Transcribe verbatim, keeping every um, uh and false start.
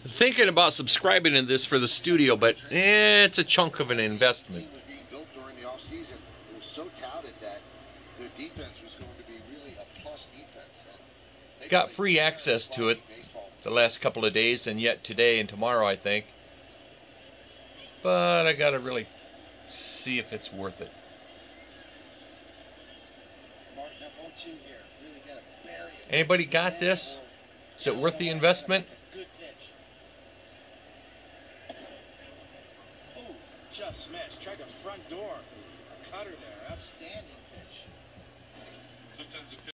thinking about subscribing to this for the studio, but eh, it's a chunk of an investment. Was being built during the offseason. It was so touted that their defense was going to be really a plus defense. And they got free access to it the last couple of days, and yet today and tomorrow, I think. But I gotta really see if it's worth it. Anybody got this? Is it worth the investment? Oh, just missed. Tried the front door. A cutter there. Outstanding pitch. Sometimes